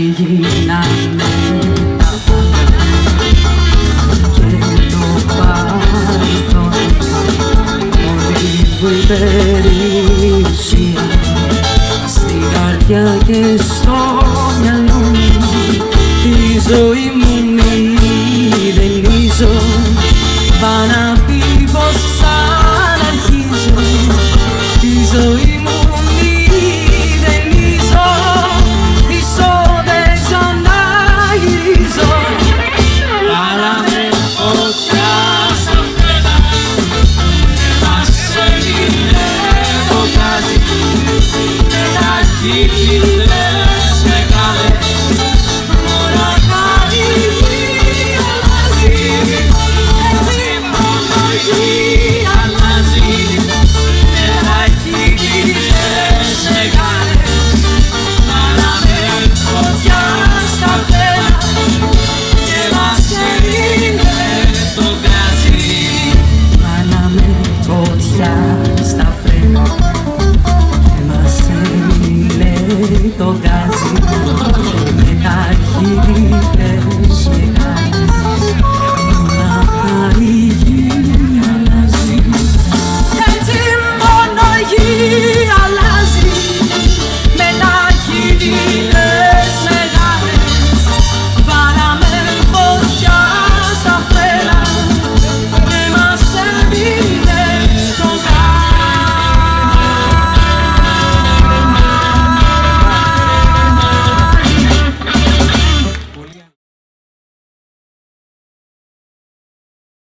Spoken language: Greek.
γίνανε τα πάντα και το παρελθόν όλη μου η περιουσία στην καρδιά και στο μυαλό μου τη ζωή μου μηδενίζω πάω να πει πως ξαναρχίζω τη ζωή μου μηδενίζω πίσω δεν ξαναγυρίζω βάλαμε φωτιά στα φρένα και μας έμεινε το γκάζι με τα κύκλες μεγάλες μονάχα η γη αλλάζει έτσι μόνο η γη αλλάζει με τα κύκλες μεγάλες βάλαμε φωτιά στα φρένα και μας έμεινε το γκάζι βάλαμε φωτιά στα φρένα και μας έμεινε το γκάζι με τα κύκλες μεγάλες μονάχα η γη αλλάζει έτσι μόνο η γη